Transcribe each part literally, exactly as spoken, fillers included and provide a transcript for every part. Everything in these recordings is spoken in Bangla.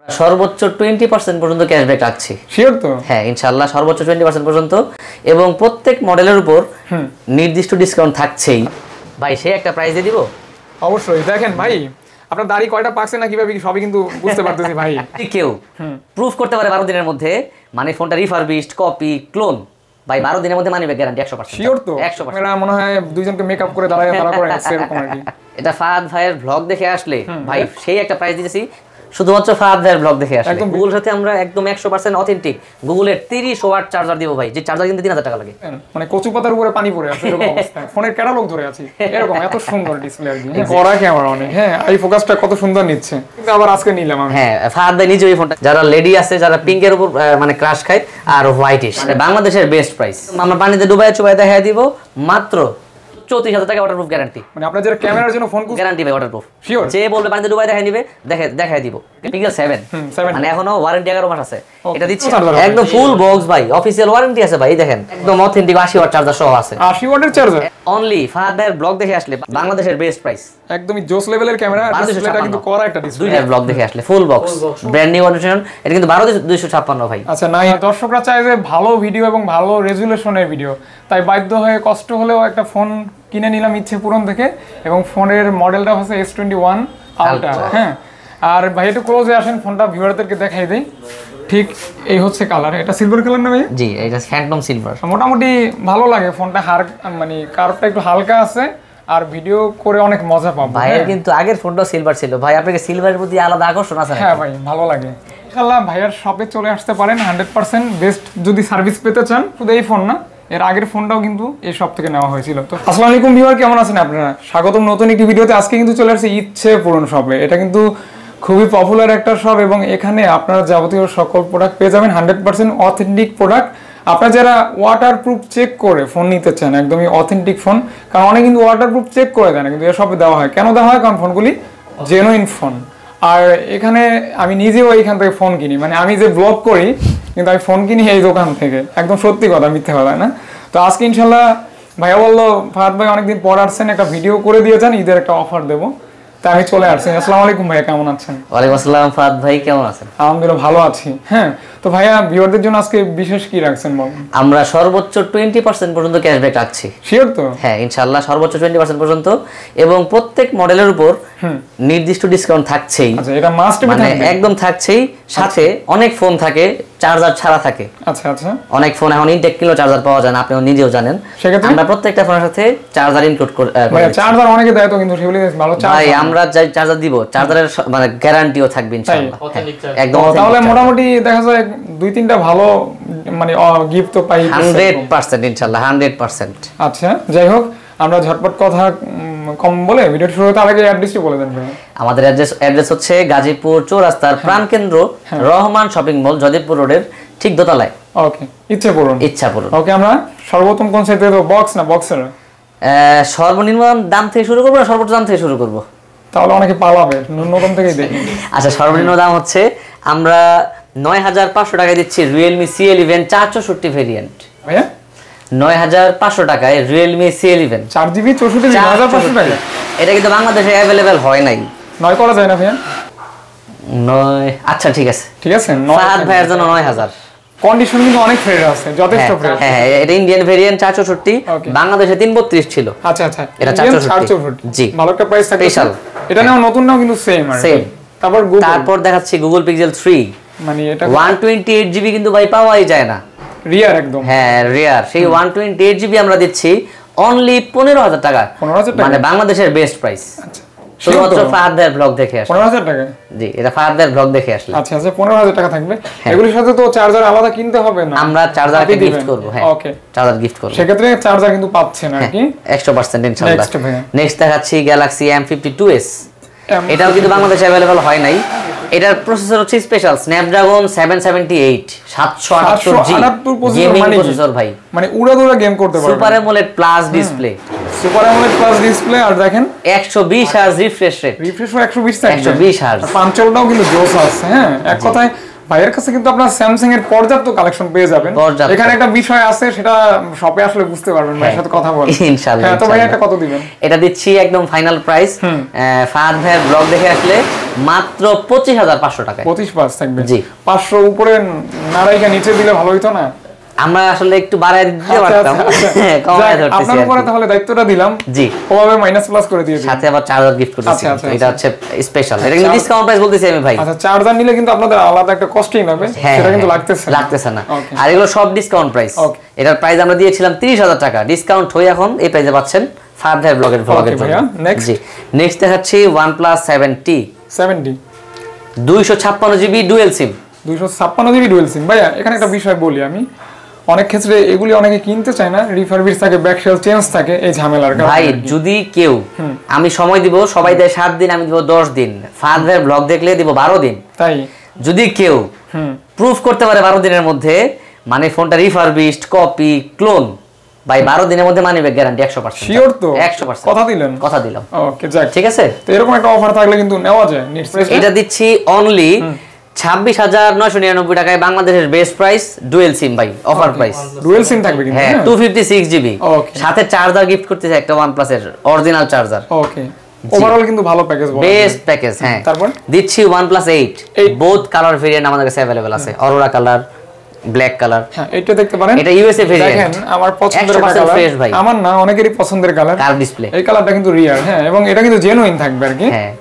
সর্বোচ্চ টোয়েন্টি পার্সেন্ট পর্যন্ত ক্যাশব্যাক রাখছি। শিওর তো? হ্যাঁ ইনশাআল্লাহ সর্বোচ্চ টোয়েন্টি পার্সেন্ট পর্যন্ত, এবং প্রত্যেক মডেলের উপর নির্দিষ্ট ডিসকাউন্ট থাকছেই। ভাই সে একটা প্রাইস দিয়ে দিব। অবশ্যই। দেখেন ভাই আপনার দাড়ি কয়টা পাকছে না কিভাবে সবই কিন্তু বুঝতে পারতেছি ভাই। কেউ প্রুফ করতে পারে বারো দিনের মধ্যে মানে ফোনটা রিফারবিশড, কপি, ক্লোন, ভাই বারো দিনের মধ্যে মানি ব্যাক গ্যারান্টি একশো পার্সেন্ট। শিওর তো? একশো পার্সেন্ট। এরা মনে হয় দুইজনকে মেকআপ করে দাঁড়ায় তারা করে আসছে এরকম আর কি। এটা ফাহাদ ভাইয়ের ব্লগ দেখে আসলে ভাই সেই একটা প্রাইস দিতেছি শুধুমাত্র ফাহাদ ভাইয়ের ব্লগ দেখে আসলে। একদম গুগল সাথে আমরা একদম একশো পার্সেন্ট অথেন্টিক গুগলের তিরিশ ওয়াট চার্জার দিব ভাই, যে চার্জার কিনতে তিন হাজার টাকা লাগে। মানে কচু পাতার উপরে পানি পড়ে আছে এরকম অবস্থা, ফোনের ক্যাটালগ ধরে আছে এরকম, এত সুন্দর ডিসপ্লে আর কি। কড়া ক্যামেরা অনেক, হ্যাঁ আই ফোকাসটা কত সুন্দর নিচ্ছে। কিন্তু আবার আজকে নিলাম আমি। হ্যাঁ ফাহাদ ভাই নিজে ওই ফোনটা, যারা লেডি আছে যারা পিঙ্কের উপর মানে ক্রাশ খায় আর হোয়াইটিশ, বাংলাদেশের বেস্ট প্রাইস। আমরা পানিতে ডুবাই চুবাই দেখাই দিব মাত্র চৌত্রিশ হাজার টাকা ওয়াটারপ্রুফ গ্যারান্টি। মানে আপনার যারা ক্যামেরার জন্য ফোন গ্যারান্টি ভাই ওয়াটারপ্রুফ শিওর। যে বলবে পানিতে ডুবাই দেখাই নিবে দেখে দেখাই দিব। পিক্সেল সেভেন মানে এখনো ওয়ারেন্টি এগারো মাস আছে, এটা দিচ্ছি একদম ফুল বক্স ভাই, অফিশিয়াল ওয়ারেন্টি আছে ভাই। দেখেন একদম অথেন্টিক আশি ওয়াট চার্জার সহ আছে। আশি ওয়াটের চার্জার অনলি ফাহাদ ভাইয়ের ব্লগ দেখে আসলে বাংলাদেশের বেস্ট প্রাইস। একদমই জোস লেভেলের ক্যামেরা, ডিসপ্লেটা কিন্তু করা একটা ডিসপ্লে। দুইটা ব্লগ দেখে আসলে full box brand new condition, এটা কিন্তু বারো দুইশো ছাপ্পান্ন ভাই। আচ্ছা নাই দর্শকরা চায় যে ভালো ভিডিও এবং ভালো রেজুলেশনের ভিডিও, তাই বাধ্য হয়ে কষ্ট হলেও একটা ফোন কিনে নিলাম ইচ্ছে পূরণ থেকে, এবং ফোনের মডেলটা হচ্ছে এস টোয়েন্টি ওয়ান আলট্রা। হ্যাঁ আর ভাই একটু ক্লোজে আসেন, ফোনটা ভিউয়ারদেরকে দেখাই দেই। ঠিক এই হচ্ছে কালার, এটা সিলভার কালার না ভাই? জি এটা ফ্যান্টম সিলভার। মোটামুটি ভালো লাগে ফোনটা, হার মানে কার্ভটা একটু হালকা আছে আর ভিডিও করে অনেক মজা পাবো। ভাইয়ের কিন্তু আগের ফোনটা সিলভার ছিল ভাই, আপনাকে সিলভারের প্রতি আলাদা আকর্ষণ আছে? হ্যাঁ ভাই ভালো লাগে। ইনশাআল্লাহ ভাইয়ার শপে চলে আসতে পারেন, হান্ড্রেড পার্সেন্ট বেস্ট যদি সার্ভিস পেতে চান। শুধু এই ফোন না, এর আগের ফোনটাও কিন্তু এই শপ থেকে নেওয়া হয়েছিল। তো আসসালামু আলাইকুম ভিউয়ার, কেমন আছেন আপনারা? স্বাগতম নতুন একটি ভিডিওতে। আজকে কিন্তু চলে আসছে ইচ্ছে পূরণ শপে। এটা কিন্তু খুবই পপুলার একটা শপ, এবং এখানে আপনারা যাবতীয় সকল প্রোডাক্ট পেয়ে যাবেন, হান্ড্রেড পার্সেন্ট অথেন্টিক প্রোডাক্ট। আপনারা যারা ওয়াটারপ্রুফ চেক করে ফোন নিতে চান, একদমই অথেন্টিক ফোন, কারণ অনেক কিন্তু ওয়াটারপ্রুফ চেক করে দেয় না, কিন্তু এর শপে দেওয়া হয়। কেন দেওয়া হয়? কারণ ফোনগুলি জেনুইন ফোন। আর এখানে আমি নিজেও এইখান থেকে ফোন কিনি, মানে আমি যে ব্লগ করি কিন্তু আমি ফোন কিনি এই দোকান থেকে, একদম সত্যি কথা, মিথ্যে কথা না। তো আজকে ইনশাল্লাহ ভাইয়া বললো ফাহাদ ভাই অনেকদিন পর আসছেন, একটা ভিডিও করে দিয়ে যান, ঈদের একটা অফার দেবো, তাই আমি চলে আসছি। আসসালামু আলাইকুম ভাইয়া, কেমন আছেন? ওয়ালাইকুম আসসালাম ফাহাদ ভাই, কেমন আছেন? আলহামদুলিল্লাহ ভালো আছি। হ্যাঁ তো ভাইয়া ভিউয়ারদের জন্য আজকে বিশেষ কি রাখছেন বলুন? আমরা সর্বোচ্চ টোয়েন্টি পার্সেন্ট পর্যন্ত ক্যাশব্যাক রাখছি। শিওর তো? হ্যাঁ ইনশাআল্লাহ সর্বোচ্চ টোয়েন্টি পার্সেন্ট পর্যন্ত, এবং প্রত্যেক মডেলের উপর নির্দিষ্ট ডিসকাউন্ট থাকছেই। আচ্ছা এটা মাস্ট মানে একদম থাকছেই, সাথে অনেক ফোন থাকে চার্জার ছাড়া থাকে। আচ্ছা আচ্ছা অনেক ফোন এখন ইনটেক কিলো চার্জার পাওয়া যায় না, আপনিও নিজেও জানেন। আমরা প্রত্যেকটা ফোনের সাথে চার্জার ইনক্লুড করে। ভাই চার্জার অনেকে দেয় তো, কিন্তু সেগুলি ভালো চার্জার। ভাই আমরা যে চার্জার দিব, চার্জারের মানে গ্যারান্টিও থাকবে ইনশাআল্লাহ একদম। তাহলে মোটামুটি দেখা যায় দুই তিনটা ভালো মানে গিফট তো পাই হান্ড্রেড পার্সেন্ট ইনশাআল্লাহ, হান্ড্রেড পার্সেন্ট। আচ্ছা যাই হোক, আমরা ঝটপট কথা কম বলে ভিডিও শুরু হতে আগে অ্যাড্রেসটি বলে দেন ভাই। আমাদের অ্যাড্রেস অ্যাড্রেস হচ্ছে গাজীপুর চৌরাস্তার প্রাণকেন্দ্র রহমান শপিং মল, গজিপুর রোডের ঠিক দোতলায়। ওকে ইচ্ছা পূরণ। ইচ্ছা পূরণ। ওকে আমরা সর্বোত্তম কোন সাইজে দেব? বক্স না বক্সের? সর্বনিম্ন দাম থেকে শুরু করব না সর্বোচ্চ দাম থেকে শুরু করব? তাহলে অনেকে পালাবে, ন্যূনতম থেকেই দেখি। আচ্ছা সর্বনিম্ন দাম হচ্ছে আমরা নয় হাজার পাঁচশো টাকায় দিচ্ছি রিয়েলমি সি ইলেভেন চার চৌষট্টি ভেরিয়েন্ট। ভাইয়া নয় হাজার পাঁচশো টাকায় রিয়েলমি সি ইলেভেন চার জিবি চৌষট্টি নয় হাজার পাঁচশো টাকা। এটা কিন্তু বাংলাদেশে অ্যাভেলেবেল হয় নাই। নয় করা যায় না ভাইয়া? নয় আচ্ছা ঠিক আছে ঠিক আছে। ফাহাদ ভাইয়ের জন্য নয় হাজার। কন্ডিশন কিন্তু অনেক ফ্রেশ আছে, যথেষ্ট ফ্রেশ। হ্যাঁ হ্যাঁ এটা ইন্ডিয়ান ভেরিয়েন্ট চার চৌষট্টি, বাংলাদেশে তিন বত্রিশ ছিল। আচ্ছা আচ্ছা এটা চার চৌষট্টি। জি ভালো একটা প্রাইস থাকে স্পেশাল। এটা নাও নতুন নাও কিন্তু সেম আর সেম। তারপর গুগল, তারপর দেখাচ্ছি গুগল পিক্সেল থ্রি, মানে এটা একশো আটাশ জিবি কিন্তু ভাই পাওয়াই যায় না, রিয়ার একদম। হ্যাঁ রিয়ার, সেই একশো আটাশ জিবি আমরা দিচ্ছি অনলি পনেরো হাজার টাকা, মানে বাংলাদেশের বেস্ট প্রাইস। আচ্ছা শুধুমাত্র ফাহাদ ভাইয়ের ব্লগ দেখে আসলে পনেরো হাজার টাকা। জি এটা ফাহাদ ভাইয়ের ব্লগ দেখে আসলে। আচ্ছা আচ্ছা পনেরো হাজার টাকা থাকবে। এগুলোর সাথে তো চার্জার আলাদা কিনতে হবে না? আমরা চার্জার গিফট করব। হ্যাঁ ওকে চার্জার গিফট করব, সেক্ষেত্রে চার্জার কিন্তু পাচ্ছেন আর কি একশো পার্সেন্ট ইনশাআল্লাহ। নেক্সট দেখাচ্ছি Galaxy M fifty two S. এটাও কিন্তু বাংলাদেশে अवेलेबल হয় নাই। এটার প্রসেসর হচ্ছে special Snapdragon seven seventy eight সাতশো আটাত্তর জি গেমিং প্রসেসর ভাই, মানে উড়াদুরা গেম করতে পারবে। Super AMOLED plus display, super AMOLED plus display. আর দেখেন একশো বিশ হার্জ রিফ্রেশ রেট, রিফ্রেশ একশো বিশ থাকে, একশো বিশ হার্জ। পাঞ্চলটাও কিন্তু জোস আছে। হ্যাঁ এক কথায় ভাইয়ের কাছে কিন্তু আপনার স্যামসাং এর পর্যাপ্ত কালেকশন পেয়ে যাবেন। এখানে একটা বিষয় আছে, সেটা শপে আসলে বুঝতে পারবেন, ভাইয়ের সাথে কথা বলবেন ইনশাআল্লাহ। হ্যাঁ, তো ভাই এটা কত দিবেন? এটা দিচ্ছি একদম ফাইনাল প্রাইস, ফাহাদ ভাইয়ের ব্লগ দেখে আসলে মাত্র পঁচিশ হাজার পাঁচশো টাকা। পঁচিশ পাঁচ থাকবে। জি, পাঁচশো উপরে নাড়াইকা নিচে দিলে ভালো হইতো না? আমরা আসলে একটু বাড়ায় দিতে পারতাম, কমায় ধরতেছি। আপনার উপরে তাহলে দায়িত্বটা দিলাম। জি, ওভাবে মাইনাস প্লাস করে দিয়ে দিই, সাথে আবার চার্জার গিফট করতেছি। এটা হচ্ছে স্পেশাল, এটা কিন্তু ডিসকাউন্ট প্রাইস বলতেছি আমি ভাই। আচ্ছা, চার্জার নিলে কিন্তু আপনাদের আলাদা একটা কস্টিং লাগবে, সেটা কিন্তু লাগতেছে না লাগতেছে না আর এগুলো সব ডিসকাউন্ট প্রাইস। এটার প্রাইস আমরা দিয়েছিলাম তিরিশ হাজার টাকা, ডিসকাউন্ট হয়ে এখন এই প্রাইসে পাচ্ছেন ফাহাদ ভাই ব্লগের ব্লগের জন্য। জি, নেক্সট দেখাচ্ছি OnePlus সেভেন টি সেভেন্টি দুইশো ছাপ্পান্ন জিবি ডুয়েল সিম। দুইশো ছাপ্পান্ন জিবি ডুয়েল সিম। ভাইয়া এখানে একটা বিষয় বলি আমি, অনেক ক্ষেত্রে এগুলি অনেকে কিনতে চায় না, রিফারবিশ থাকে, ব্যাকশেল চেঞ্জ থাকে, এই ঝামেলার কারণে। ভাই যদি কেউ, আমি সময় দিব, সবাই দেয় সাত দিন, আমি দিব দশ দিন, ফাহাদ ভাইয়ের ব্লগ দেখলে দিব বারো দিন। তাই যদি কেউ প্রুফ করতে পারে বারো দিনের মধ্যে, মানে ফোনটা রিফারবিশড, কপি, ক্লোন, ভাই বারো দিনের মধ্যে মানি ব্যাক গ্যারান্টি একশো পার্সেন্ট। শিওর তো? একশো পার্সেন্ট কথা দিলেন? কথা দিলাম। ওকে, যাক, ঠিক আছে। তো এরকম একটা অফার থাকলে কিন্তু নেওয়া যায়। এটা দিচ্ছি অনলি ছাব্বিশ হাজার নয়শো নিরানব্বই টাকায়, বাংলাদেশের বেস্ট প্রাইস, ডুয়েল সিম ভাই, অফার প্রাইস। ডুয়েল সিম থাকবে কিন্তু, হ্যাঁ, দুইশো ছাপ্পান্ন জিবি, সাথে চার্জার গিফট করতেছে একটা OnePlus এর অরিজিনাল চার্জার। ওকে, ওভারঅল কিন্তু ভালো প্যাকেজ, বেস্ট প্যাকেজ। হ্যাঁ, তারপর দিচ্ছি OnePlus eight, both colour variant আমাদের কাছে अवेलेबल আছে, অরোরা কালার, ব্ল্যাক কালার। হ্যাঁ, এটা দেখতে পারেন, এটা ইউএসএ ভেরিয়েন্ট। দেখেন আমার পছন্দের কালার, ফ্রেশ ভাই, আমার না অনেকেরই পছন্দের কালার, কার ডিসপ্লে। এই কালারটা কিন্তু রিয়ার, হ্যাঁ, এবং এটা কিন্তু জেনুইন থাকবে আর কি। হ্যাঁ,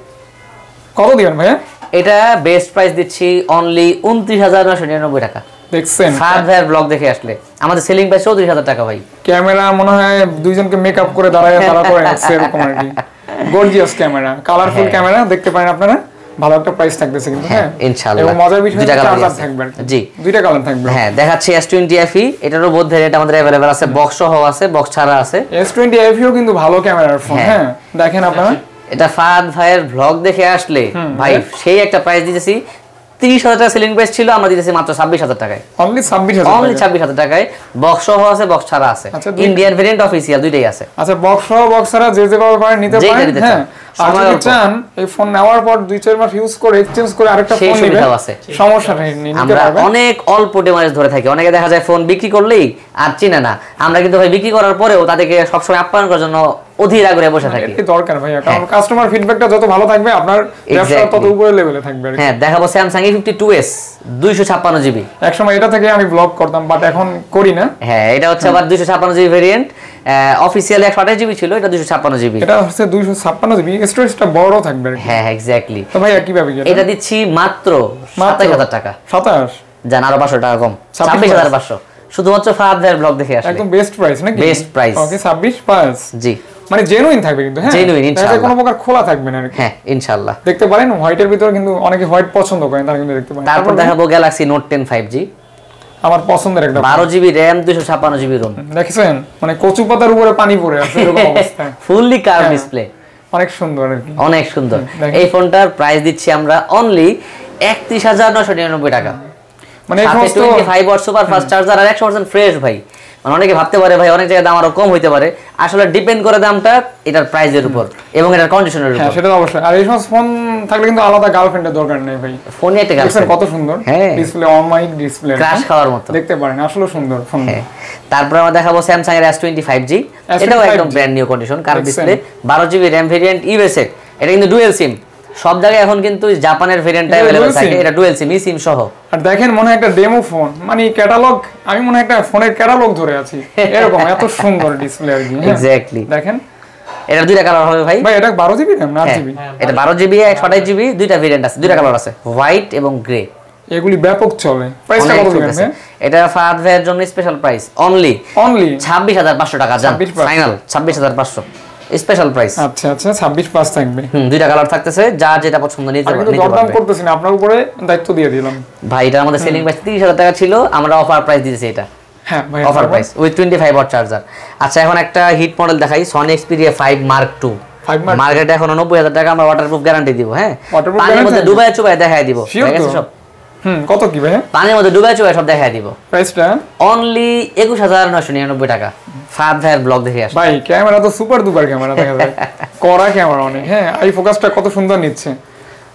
কত দিবেন ভাইয়া? এটা বেস্ট প্রাইস দিচ্ছি অনলি উনত্রিশ হাজার নয়শো নিরানব্বই টাকা। দেখছেন, ফাহাদ ভাইয়ের ব্লগ দেখে আসলে আমাদের সেলিং প্রাইস চৌত্রিশ হাজার টাকা ভাই। ক্যামেরা মনে হয় দুইজনকে মেকআপ করে দাঁড়ায় তারা করে আছে এরকম আর কি। গর্জিয়াস ক্যামেরা, কালারফুল ক্যামেরা, দেখতে পারেন আপনারা। ভালো একটা প্রাইস থাকতেছে কিন্তু, হ্যাঁ ইনশাআল্লাহ। এবং মজার বিষয় হচ্ছে চার্জার থাকবে। জি, দুইটা কালার থাকবে। হ্যাঁ, দেখাচ্ছি এস টোয়েন্টি এফ ই, এটারও বোধ ভেরিয়েন্ট আমাদের अवेलेबल আছে, বক্স সহ আছে, বক্স ছাড়া আছে। এস টোয়েন্টি এফ ইও কিন্তু ভালো ক্যামেরার ফোন। হ্যাঁ, দেখেন আপনারা, এটা ফাহাদ ভাইয়ের ব্লগ দেখে আসলে ভাই সেই একটা প্রাইস দিতেছি। তিরিশ হাজার টাকা সেলিং প্রাইস ছিল, আমরা দিতেছি মাত্র ছাব্বিশ হাজার টাকায়। অনলি ছাব্বিশ হাজার, অনলি ছাব্বিশ হাজার টাকায়। বক্স সহ আছে, বক্স ছাড়া আছে, ইন্ডিয়ান ভেরিয়েন্ট, অফিসিয়াল দুইটাই আছে। আচ্ছা, বক্স সহ বক্স ছাড়া যে যেভাবে পারেন নিতে পারেন। হ্যাঁ, আর যদি চান এই ফোন নেওয়ার পর দুই চার মাস ইউজ করে এক্সচেঞ্জ করে আরেকটা ফোন নেবেন, সমস্যা নেই, নিতে পারবেন। আমরা অনেক অল্প ডিমান্ড ধরে থাকি, অনেকে দেখা যায় ফোন বিক্রি করলেই আর চিনে না। আমরা কিন্তু ভাই বিক্রি করার পরেও তাদেরকে সবসময় আপ্যায়ন করার জন্য অধীর আগ্রহে বসে থাকি। এটা দরকার ভাই, কারণ কাস্টমার ফিডব্যাকটা যত ভালো থাকবে আপনার ব্যবসা তত উপরে লেভেলে থাকবে। হ্যাঁ, দেখাবো Samsung A fifty two S দুইশো ছাপ্পান্ন জিবি। একসময় এটা থেকে আমি ব্লগ করতাম, বাট এখন করি না। হ্যাঁ, এটা হচ্ছে আবার দুইশো ছাপ্পান্ন জিবি ভেরিয়েন্ট, অফিসিয়ালি একশো আঠাশ জিবি ছিল, এটা দুইশো ছাপ্পান্ন জিবি। এটা হচ্ছে দুইশো ছাপ্পান্ন জিবি, স্টোরেজটা বড় থাকবে। হ্যাঁ, এক্স্যাক্টলি। তো ভাই কিভাবে গেল? এটা দিচ্ছি মাত্র সাতাশ হাজার টাকা। সাতাশ জান, আরো পাঁচশো টাকা কম, ছাব্বিশ হাজার পাঁচশো, শুধুমাত্র ফাহাদ ভাইয়ের ব্লগ দেখে আসলে একদম বেস্ট প্রাইস নাকি? Best price. ওকে, ছাব্বিশ পাঁচ। জি, মানে জেনুইন থাকবে কিন্তু। হ্যাঁ, জেনুইন ইনশাআল্লাহ, কোনো প্রকার খোলা থাকবে না আর কি। হ্যাঁ, ইনশাআল্লাহ। দেখতে পারেন হোয়াইটের ভিতর কিন্তু অনেকে হোয়াইট পছন্দ করেন, তারা কিন্তু দেখতে পারেন। তারপর দেখাবো Galaxy Note ten five G, আমার পছন্দের একটা, বারো জিবি র‍্যাম, দুইশো ছাপ্পান্ন জিবি রোম। দেখছেন, মানে কচু পাতার উপরে পানি পড়ে আছে এরকম অবস্থা। ফুললি কার্ভ ডিসপ্লে, অনেক সুন্দর আর কি, অনেক সুন্দর। এই ফোনটার প্রাইস দিচ্ছি আমরা অনলি একত্রিশ হাজার নয়শো নিরানব্বই টাকা। মানে পঁচিশ ওয়াট সুপার ফাস্ট চার্জার আর একশো পার্সেন্ট ফ্রেশ ভাই। মানে অনেকে ভাবতে পারে ভাই অনেক জায়গায় দাম আরো কম হইতে পারে, আসলে ডিপেন্ড করে দামটা এটার প্রাইসের উপর এবং এটার কন্ডিশনের উপর। হ্যাঁ, সেটা অবশ্যই। আর এই সমস্ত ফোন থাকলে কিন্তু আলাদা গার্লফ্রেন্ডের দরকার নেই ভাই, ফোনে একটা গার্লফ্রেন্ড। কত সুন্দর display, on mike display, crash খাওয়ার মতো, দেখতে পারেন, আসলে সুন্দর ফোন। হ্যাঁ, তারপর আমরা দেখাবো স্যামসাং এর এস টোয়েন্টি ফাইভ জি, এটাও একদম brand new condition, curve display, বারো জিবি র‍্যাম ভেরিয়েন্ট, ইউএসএ। এটা কিন্তু ডুয়েল সিম, সব জায়গায় এখন কিন্তু জাপানের ভেরিয়েন্টটা अवेलेबल থাকে, এটা ডুয়েল সিম, ই সিম সহ। আর দেখেন মনে হয় একটা ডেমো ফোন, মানে ক্যাটালগ, আমি মনে হয় একটা ফোনের ক্যাটালগ ধরে আছি এরকম, এত সুন্দর ডিসপ্লে আর কি। এক্স্যাক্টলি, দেখেন এটা দুইটা কালার হবে ভাই। ভাই এটা বারো জিবি র‍্যাম না আট জিবি? এটা বারো জিবি, একশো আঠাশ জিবি, দুইটা ভেরিয়েন্ট আছে, দুইটা কালার আছে, হোয়াইট এবং গ্রে। এগুলি ব্যাপক চলে। প্রাইসটা কত দিবেন ভাই? এটা ফাহাদ ভাইয়ের জন্য স্পেশাল প্রাইস অনলি অনলি ছাব্বিশ হাজার পাঁচশো টাকা। জান, ফাইনাল ছাব্বিশ হাজার পাঁচশো স্পেশাল প্রাইস। আচ্ছা আচ্ছা, ছাব্বিশ পাঁচ থাকবে। হুম, দুইটা কালার থাকতেছে, যা যেটা পছন্দ নিতে পারবেন। আমি তো দরদাম করতেছি না, আপনার উপরে দায়িত্ব দিয়ে দিলাম ভাই। এটা আমাদের সেলিং প্রাইস তিরিশ হাজার টাকা ছিল, আমরা অফার প্রাইস দিতেছি এটা। হ্যাঁ ভাই, offer price with twenty five watt charger. আচ্ছা, এখন একটা হিট মডেল দেখাই, Sony Xperia five mark two. মার্কেটে এখন নব্বই হাজার টাকা, আমরা ওয়াটারপ্রুফ গ্যারান্টি দিব। হ্যাঁ, পানির মধ্যে ডুবায় চুবায় দেখাই দিব, ঠিক আছে সব। হুম, কত কি ভাই? পানির মধ্যে ডুবায় চুবায় সব দেখাই দিব। প্রাইসটা অনলি একুশ হাজার নয়শো নিরানব্বই টাকা। ফাহাদ ভাইয়ের ব্লগ দেখে আসুন ভাই। ক্যামেরা তো সুপার ডুপার ক্যামেরা দেখা যায়, কড়া ক্যামেরা অনেক। হ্যাঁ, আই ফোকাসটা কত সুন্দর নিচ্ছে।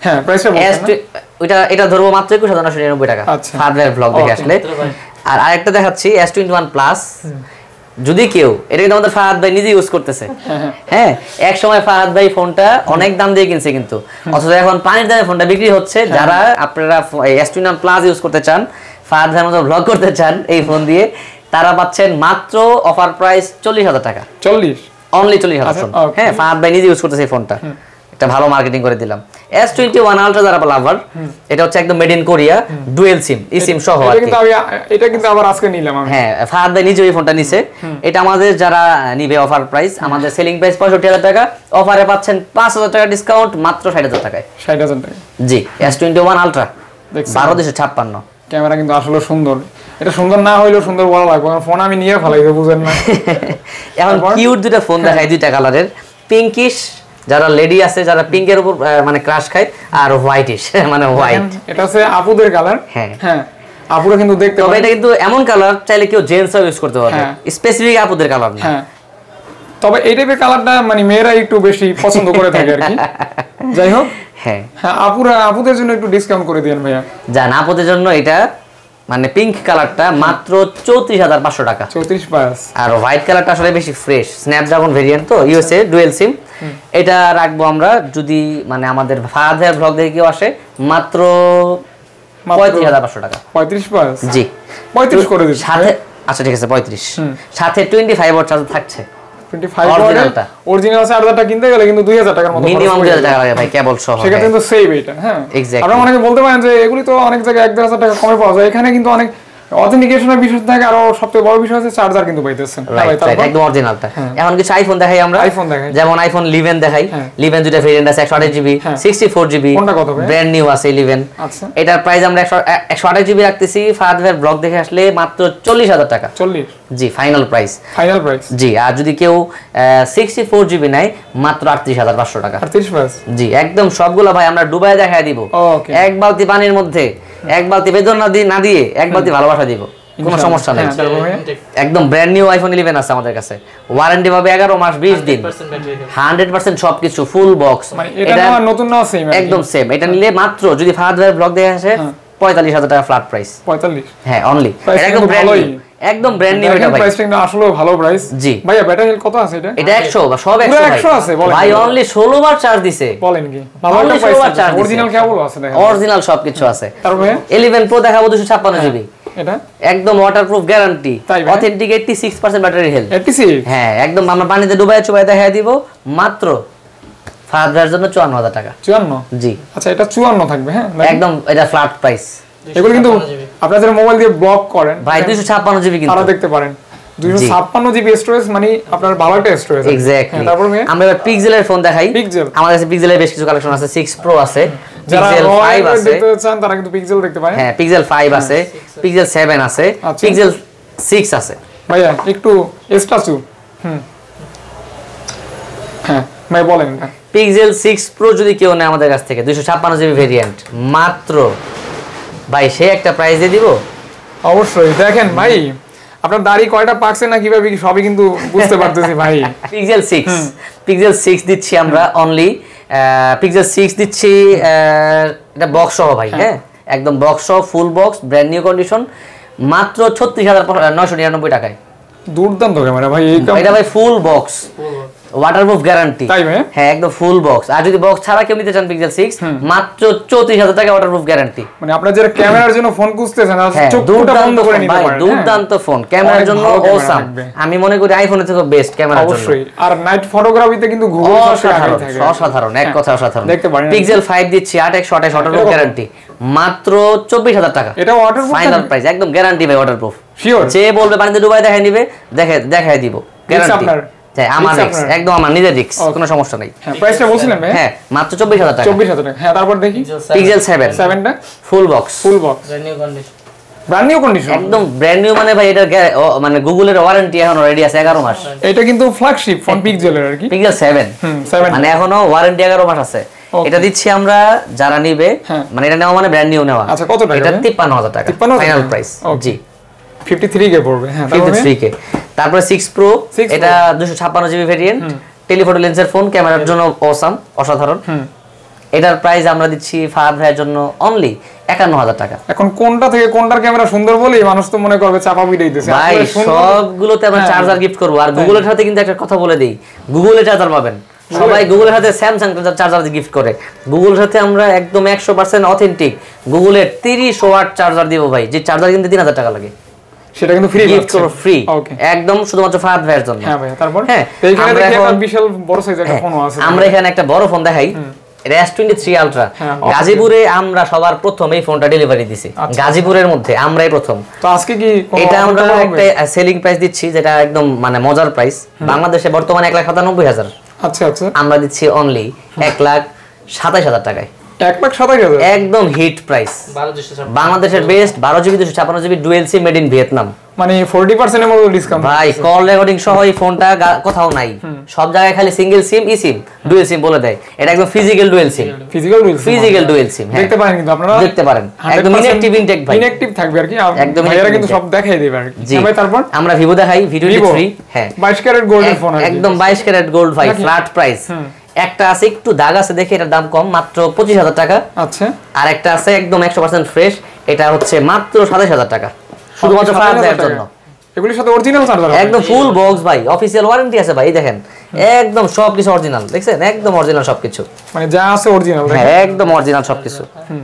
হ্যাঁ প্রাইসটা বলছেন ওইটা এটা ধরবো মাত্র একুশ হাজার নয়শো নিরানব্বই টাকা হার্ডওয়্যার ব্লগ দেখে আসলে। আর আরেকটা দেখাচ্ছি এস টোয়েন্টি ওয়ান প্লাস, যদি কেউ এটা কিন্তু আমাদের ফাহাদ ভাই নিজে ইউজ করতেছে, হ্যাঁ এক সময় ফাহাদ ভাই ফোনটা অনেক দাম দিয়ে কিনছে কিন্তু, অথচ এখন পানির দামে ফোনটা বিক্রি হচ্ছে। যারা আপনারা S twenty one plus use করতে চান, ফাহাদ ভাইয়ের মতো ব্লগ করতে চান এই ফোন দিয়ে, তারা পাচ্ছেন মাত্র অফার প্রাইস চল্লিশ হাজার টাকা। চল্লিশ অনলি চল্লিশ হাজার ফোন। হ্যাঁ ফাহাদ ভাই নিজে ইউজ করতেছে এই ফোনটা, একটা ভালো মার্কেটিং করে দিলাম। এস টোয়েন্টি ওয়ান আলট্রা যারা লাভার, এটা হচ্ছে একদম made in Korea, dual SIM e SIM সহ। এটা কিন্তু আমি এটা কিন্তু আবার আজকে নিলাম আমি। হ্যাঁ ফাহাদ ভাই নিজে এই ফোনটা নিছে। এটা আমাদের যারা নিবে অফার প্রাইস, আমাদের সেলিং প্রাইস পঁয়ষট্টি হাজার টাকা, অফারে পাচ্ছেন পাঁচ হাজার টাকা ডিসকাউন্ট মাত্র ষাট হাজার টাকায়। ষাট হাজার টাকা জি। এস টোয়েন্টি ওয়ান আলট্রা বারো দুশো ছাপ্পান্ন। ক্যামেরা কিন্তু আসলে সুন্দর, এটা সুন্দর না হইলেও সুন্দর বলা লাগবে, কারণ ফোন আমি নিয়ে ফেলাই বুঝেন না। এখন কিউট দুটো ফোন দেখাই, দুইটা কালারের, পিঙ্কিশ যারা লেডি আছে যারা পিঙ্কের উপর মানে ক্রাশ খায়, আর হোয়াইটিশ মানে হোয়াইট, এটা হচ্ছে আপুদের কালার। হ্যাঁ হ্যাঁ আপুরা কিন্তু দেখতে পারে, এটা কিন্তু এমন কালার চাইলে কেউ জেন্টসও ইউজ করতে পারবে, স্পেসিফিক আপুদের কালার না। হ্যাঁ তবে এই টাইপের কালারটা মানে মেয়েরা একটু বেশি পছন্দ করে থাকে আর কি। যাই হোক হ্যাঁ হ্যাঁ আপুরা আপুদের জন্য একটু ডিসকাউন্ট করে দেন ভাইয়া। জান আপুদের জন্য এটা মানে পিঙ্ক কালারটা মাত্র চৌত্রিশ হাজার পাঁচশো টাকা। চৌত্রিশ পাঁচ। আর হোয়াইট কালারটা আসলে বেশি ফ্রেশ, স্ন্যাপড্রাগন ভেরিয়েন্ট তো, ইউএসএ ডুয়েল সিম। এটা রাখবো আমরা যদি মানে আমাদের ফাহাদের ব্লগ দেখে কেউ আসে, মাত্র পঁয়ত্রিশ হাজার পাঁচশো টাকা। পঁয়ত্রিশ পাঁচ জি পঁয়ত্রিশ করে দিন সাথে। আচ্ছা ঠিক আছে পঁয়ত্রিশ, সাথে টোয়েন্টি ফাইভ ওয়াট চার্জার থাকছে। অরিজিনালটা অরিজিনাল চার্জারটা কিনতে গেলে কিন্তু দুই হাজার টাকার মতো মিনিমাম দুই হাজার টাকা লাগে ভাই কেবল সহ। সেটা কিন্তু সেভ এটা। হ্যাঁ এক্স্যাক্টলি। আপনারা অনেকে বলতে পারেন যে এগুলি তো অনেক জায়গায় এক দেড় হাজার টাকা কমে পাওয়া যায়, এখানে কিন্তু অনেক অথেন্টিকেশনের বিষয় থাকে, আর সবচেয়ে বড় বিষয় হচ্ছে চার্জার কিন্তু পাইতেছেন একদম অরিজিনালটা। এখন কিছু আইফোন দেখাই আমরা, আইফোন দেখাই, যেমন আইফোন ইলেভেন দেখাই। ইলেভেন দুটো ভেরিয়েন্ট আছে, একশো আঠাশ জিবি, সিক্সটি ফোর জিবি। কোনটা কত ভাই? ব্র্যান্ড নিউ আছে ইলেভেন। আচ্ছা এটার প্রাইস আমরা একশো আঠাশ জিবি রাখতেছি, ফাহাদ ভাইয়ের ব্লগ দেখে আসলে মাত্র চল্লিশ হাজার টাকা। চল্লিশ জি ফাইনাল প্রাইস। ফাইনাল প্রাইস জি। আর যদি কেউ সিক্সটি ফোর জিবি নেয় মাত্র আটত্রিশ হাজার পাঁচশো টাকা। আটত্রিশ পাঁচ জি। একদম সবগুলো ভাই আমরা ডুবাই দেখায় দিব, এক বালতি পানির মধ্যে এক বালতি বেদনা দিয়ে না দিয়ে এক বালতি ভালোবাসা দিব, কোনো সমস্যা নেই। একদম ব্র্যান্ড নিউ আইফোন ইলেভেন আছে আমাদের কাছে, ওয়ারেন্টি পাবে এগারো মাস বিশ দিন, হান্ড্রেড পার্সেন্ট সবকিছু ফুল বক্স। এটা নতুন না সেম? একদম সেম। এটা নিলে মাত্র যদি ফাহাদ ভাইয়ের ব্লগ দেখে আসে পঁয়তাল্লিশ হাজার টাকা ফ্ল্যাট প্রাইস। পঁয়তাল্লিশ হ্যাঁ অনলি। একদম ব্র্যান্ড নিউ, একদম ব্র্যান্ড নিউ। এটা প্রাইসটা কিন্তু আসলে ভালো প্রাইস জি। ভাইয়া ব্যাটারি হেলথ কত আছে এটা? এটা একশো বা সব একশো একশো আছে ভাই, অনলি ষোলো বার চার্জ দিছে। বলেন কি ভালো একটা প্রাইস, অরিজিনাল কেবল আছে দেখেন, অরিজিনাল সবকিছু আছে। তারপরে ইলেভেন প্রো দেখাবো দুশো ছাপ্পান্ন জিবি, এটা একদম waterproof guarantee, authentic eighty six percent battery health. Eighty six হ্যাঁ একদম আমরা পানিতে ডুবাই চুবাই দেখায় দিব মাত্র ফাহাদের জন্য চুয়ান্ন হাজার টাকা। চুয়ান্ন জি। আচ্ছা এটা চুয়ান্ন থাকবে। হ্যাঁ একদম এটা ফ্ল্যাট প্রাইস। এগুলো কিন্তু আপনারা যারা মোবাইল দিয়ে ব্লগ করেন ভাই দুশো ছাপ্পান্ন জিবি কিন্তু তারা দেখতে পারেন, দুশো ছাপ্পান্ন জিবি স্টোরেজ মানে আপনার ভালো একটা স্টোরেজ। এক্স্যাক্টলি। তারপর আমরা এবার পিক্সেলের ফোন দেখাই। পিক্সেল আমাদের কাছে পিক্সেলের বেশ কিছু কালেকশন আছে, সিক্স প্রো আছে, পিক্সেল ফাইভ আছে, দেখতে চান তারা কিন্তু পিক্সেল দেখতে পারেন। হ্যাঁ পিক্সেল ফাইভ আছে, পিক্সেল সেভেন আছে, পিক্সেল সিক্স আছে। ভাইয়া একটু স্ট্যাচু হুম হ্যাঁ ভাই বলেন এটা। পিক্সেল সিক্স প্রো যদি কেউ নেয় আমাদের কাছ থেকে দুশো ছাপ্পান্ন জিবি ভেরিয়েন্ট, মাত্র ভাই সে একটা প্রাইস দিয়ে দিব। অবশ্যই দেখেন ভাই আপনার দাড়ি কয়টা পাকছে না কিভাবে সবই কিন্তু বুঝতে পারতেছি ভাই। পিক্সেল সিক্স পিক্সেল সিক্স দিচ্ছি আমরা অনলি, পিক্সেল সিক্স দিচ্ছি এটা বক্স সহ ভাই। হ্যাঁ একদম বক্স সহ full box brand new condition, মাত্র ছত্রিশ হাজার নয়শো নিরানব্বই টাকায়। দুর্দান্ত ক্যামেরা ভাই, এটা ভাই ফুল বক্স, ওয়াটারপ্রুফ গ্যারান্টি। তাই ভাই? হ্যাঁ একদম ফুল বক্স। আর যদি বক্স ছাড়া কেউ নিতে চান পিক্সেল সিক্স, মাত্র চৌত্রিশ হাজার টাকা ওয়াটারপ্রুফ গ্যারান্টি। মানে আপনারা যারা ক্যামেরার জন্য ফোন খুঁজতেছেন চোখটা বন্ধ করে নিতে পারেন। দুর্দান্ত ফোন, ক্যামেরার জন্য অসাম। আমি মনে করি আইফোনের থেকে বেস্ট ক্যামেরার জন্য। অবশ্যই। আর নাইট ফটোগ্রাফিতে কিন্তু গুগল অসাধারণ, অসাধারণ এক কথা অসাধারণ। দেখতে পারেন পিক্সেল ফাইভ দিচ্ছি আট একশো আঠাশ ওয়াটারপ্রুফ গ্যারান্টি, মাত্র চব্বিশ হাজার টাকা। এটা ওয়াটারপ্রুফ ফাইনাল প্রাইস, একদম গ্যারান্টি ভাই ওয়াটারপ্রুফ। শিওর? যে বলবে পানিতে ডুবাই দেখাই নিবে, দেখে দেখাই দিব গ্যারান্টি। হ্যাঁ আমার রিস্ক, একদম আমার নিজের রিস্ক, কোনো সমস্যা নাই। হ্যাঁ প্রাইসটা বলছিলেন ভাই? হ্যাঁ মাত্র চব্বিশ হাজার টাকা। চব্বিশ হাজার টাকা। হ্যাঁ তারপর দেখি পিক্সেল সেভেন, সেভেনটা full box, full box brand new condition, brand new condition একদম ব্র্যান্ড নিউ। মানে ভাই এটা মানে গুগলের ওয়ারেন্টি এখনো রেডি আছে এগারো মাস। এটা কিন্তু ফ্ল্যাগশিপ ফোন পিক্সেলের আর কি, পিক্সেল সেভেন মানে এখনো ওয়ারেন্টি এগারো মাস আছে। এটা দিচ্ছি আমরা যারা নিবে, মানে এটা নেওয়া মানে ব্র্যান্ড নিউ নেওয়া। আচ্ছা কত টাকা? এটা তিপ্পান্ন হাজার টাকা ফাইনাল প্রাইস। জি ফিফটি থ্রি কে পড়বে। হ্যাঁ ফিফটি থ্রি কে। তারপরে সিক্স প্রো, এটা দুশো ছাপ্পান্ন জিবি ভেরিয়েন্ট, টেলিফটো লেন্সের ফোন, ক্যামেরার জন্য অসাম, অসাধারণ। এটার প্রাইস আমরা দিচ্ছি ফাহাদ ভাইয়ের জন্য অনলি একান্ন হাজার টাকা। এখন কোনটা থেকে কোনটার ক্যামেরা সুন্দর বলি মানুষ তো মনে করবে চাপা বিড়াই দিতেছে ভাই, সবগুলোতে আমরা চার্জার গিফট করব। আর গুগলের সাথে কিন্তু একটা কথা বলে দেই, গুগলে চার্জার পাবেন। সবাই গুগলের সাথে স্যামসাং চার্জার গিফট করে, গুগলের সাথে আমরা একদম একশো পার্সেন্ট অথেন্টিক গুগলের তিরিশ ওয়াট চার্জার দিব ভাই, যে চার্জার কিনতে তিন হাজার টাকা লাগে, সেটা কিন্তু ফ্রি গিফট করব, ফ্রি একদম, শুধুমাত্র ফাহাদ ভাইয়ের জন্য। হ্যাঁ ভাই, তারপর হ্যাঁ, এইখানে দেখি একটা বিশাল বড় সাইজের একটা ফোন আছে। আমরা এখানে একটা বড় ফোন দেখাই, এস টোয়েন্টি থ্রি আলট্রা। গাজীপুরে আমরা সবার প্রথম এই ফোনটা ডেলিভারি দিছি, গাজীপুরের মধ্যে আমরাই প্রথম। তো আজকে কি এটা আমরা একটা সেলিং প্রাইস দিচ্ছি, যেটা একদম মানে মজার প্রাইস। বাংলাদেশে বর্তমানে এক লাখ সাতানব্বই হাজার, আচ্ছা আচ্ছা, আমরা দিচ্ছি অনলি এক লাখ সাতাইশ হাজার টাকায়, এক লাখ সাতাইশ হাজার, একদম হিট প্রাইস। বাংলাদেশের বেস্ট বারো জিবি দুশো ছাপ্পান্ন GB dual SIM made in Vietnam, মানে চল্লিশ পার্সেন্ট এর মতো ডিসকাউন্ট ভাই। কল রেকর্ডিং সহ এই ফোনটা কোথাও নাই, সব জায়গায় খালি সিঙ্গেল সিম, ই সিম, ডুয়েল সিম বলে দেয়। এটা একদম physical dual SIM, physical dual SIM, physical dual SIM. দেখতে পারেন কিন্তু আপনারা, দেখতে পারেন একদম ইনঅ্যাকটিভ ইনটেক ভাই, ইনঅ্যাকটিভ থাকবে আর কি, একদম ভাইরা কিন্তু সব দেখাই দেবে আর কি। ভাই তারপর আমরা ভিভো দেখাই, ভিডিও থ্রি। হ্যাঁ, বাইশ ক্যারেট গোল্ডের ফোন, একদম বাইশ ক্যারেট গোল্ড ভাই, ফ্ল্যাট প্রাইস। একটা আছে একটু দাগ আছে দেখে এটার দাম কম, মাত্র পঁচিশ হাজার টাকা। আচ্ছা, আর একটা আছে একদম একশো পার্সেন্ট ফ্রেশ, এটা হচ্ছে মাত্র সাতাইশ হাজার টাকা, শুধুমাত্র ফাহাদ ভাইয়ের জন্য। এগুলির সাথে অরিজিনাল চার্জার, একদম ফুল বক্স ভাই, অফিশিয়াল ওয়ারেন্টি আছে ভাই। দেখেন একদম সবকিছু অরিজিনাল, দেখছেন একদম অরিজিনাল সবকিছু, মানে যা আছে অরিজিনাল, হ্যাঁ একদম অরিজিনাল সবকিছু।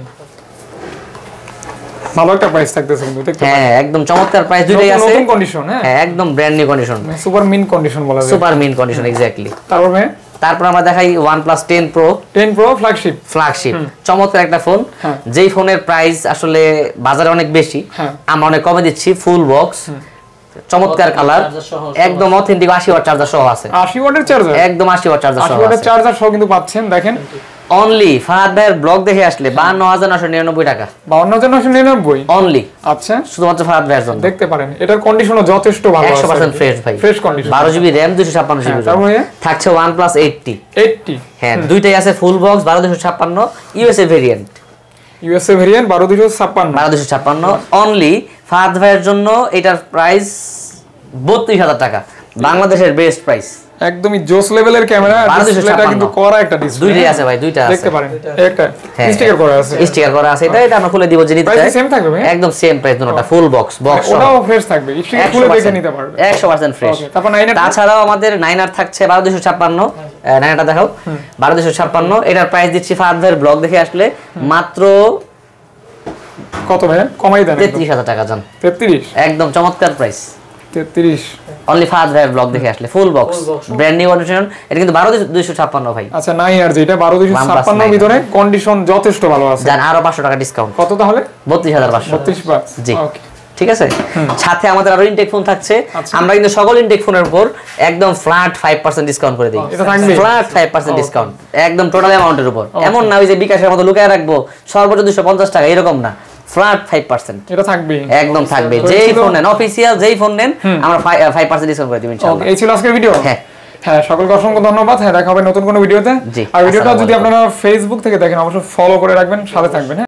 ভালো একটা প্রাইস থাকতেছে কিন্তু, দেখতে হ্যাঁ একদম চমৎকার প্রাইস, দুটোই আছে নতুন কন্ডিশন। হ্যাঁ, একদম brand new condition, super mint condition বলা যায়, সুপার মিন কন্ডিশন এক্স্যাক্টলি। তারপরে তারপর আমরা দেখাই OnePlus ten pro. Ten pro flagship, flagship চমৎকার একটা ফোন, যেই ফোনের প্রাইস আসলে বাজারে অনেক বেশি, আমরা অনেক কমে দিচ্ছি। ফুল বক্স, চমৎকার কালার, একদম অথেন্টিক আশি ওয়াট চার্জার সহ আছে, আশি ওয়াটের চার্জার, একদম আশি ওয়াট চার্জার সহ আছে, আশি ওয়াটের চার্জার সহ কিন্তু পাচ্ছেন। দেখেন অনলি ফাহাদ ভাইয়ের ব্লগ দেখে আসলে বাহান্ন হাজার নয়শো নিরানব্বই টাকা, বাহান্ন হাজার নয়শো নিরানব্বই অনলি। আচ্ছা, শুধুমাত্র ফাহাদ ভাইয়ের জন্য। দেখতে পারেন এটার কন্ডিশনও যথেষ্ট ভালো আছে, একশো পার্সেন্ট ফ্রেশ ভাই, ফ্রেশ কন্ডিশন, বারো জিবি র্যাম, দুইশো ছাপ্পান্ন জিবি। থাকছে ওয়ানপ্লাস এইটটি, এইটটি, হ্যাঁ দুইটাই আছে ফুল বক্স, বারো দুশো ছাপ্পান্ন ইউএসএ ভেরিয়েন্ট, ইউএসএ ভেরিয়েন্ট বারো দুশো ছাপ্পান্ন, বারো দুশো ছাপ্পান্ন অনলি ফাহাদ ভাইয়ের জন্য। এটার প্রাইস বত্রিশ হাজার টাকা, বাংলাদেশের বেস্ট প্রাইস, একদমই জোস লেভেলের ক্যামেরা। ডিসপ্লেটা কিন্তু করা একটা ডিসপ্লে, দুইটাই আছে ভাই, দুইটা আছে, দেখতে পারেন একটা স্টিকার করা আছে, স্টিকার করা আছে। এটা এটা আমরা খুলে দিব, যে নিতে চাই সেম থাকবে, একদম সেম প্রাইস, দুটোটা ফুল বক্স, বক্স ওটাও ফ্রেশ থাকবে, স্টিকার খুলে দেখে নিতে পারবে, একশো পার্সেন্ট ফ্রেশ। তারপর নাইনার, তাছাড়াও আমাদের নাইনার থাকছে বারো দুশো ছাপ্পান্ন, নাইনারটা দেখাও, বারো দুশো ছাপ্পান্ন। এটার প্রাইস দিচ্ছি ফাহাদ ভাইয়ের ব্লগ দেখে আসলে মাত্র কত ভাই, কমাই দেন, তেত্রিশ হাজার টাকা জান, তেত্রিশ, একদম চমৎকার প্রাইস, তেত্রিশ অনলি ফাহাদ ভাইয়ের ব্লগ দেখে আসলে full box, brand new condition. এটা কিন্তু বারো দুশো ছাপ্পান্ন ভাই। আচ্ছা, নাইনার যেটা বারো দুশো ছাপ্পান্ন ভিতরে কন্ডিশন যথেষ্ট ভালো আছে, জান আরো পাঁচশো টাকা ডিসকাউন্ট, কত তাহলে, বত্রিশ হাজার পাঁচশো, বত্রিশ পাঁচ, জি ঠিক আছে। সাথে আমাদের আরো ইনটেক ফোন থাকছে, আমরা কিন্তু সকল ইনটেক ফোনের উপর একদম ফ্ল্যাট ফাইভ পার্সেন্ট ডিসকাউন্ট করে দিই, ফ্ল্যাট ফাইভ পার্সেন্ট ডিসকাউন্ট একদম টোটাল অ্যামাউন্টের উপর। এমন না ওই যে বিকাশের মতো লুকায় রাখবো সর্বোচ্চ দুশো পঞ্চাশ টাকা, এরকম না, ফ্ল্যাট ফাইভ পার্সেন্ট এটা থাকবে, একদম থাকবে। যেই ফোন নেন অফিসিয়াল, যেই ফোন নেন আমরা ফাইভ পার্সেন্ট ডিসকাউন্ট করে দিব ইনশাআল্লাহ। এই ছিল আজকের ভিডিও। হ্যাঁ হ্যাঁ, সকলকে অসংখ্য ধন্যবাদ। হ্যাঁ, দেখা হবে নতুন কোনো ভিডিওতে। আর ভিডিওটা যদি আপনারা ফেসবুক থেকে দেখেন অবশ্যই ফলো করে রাখবেন, সাথে থাকবেন।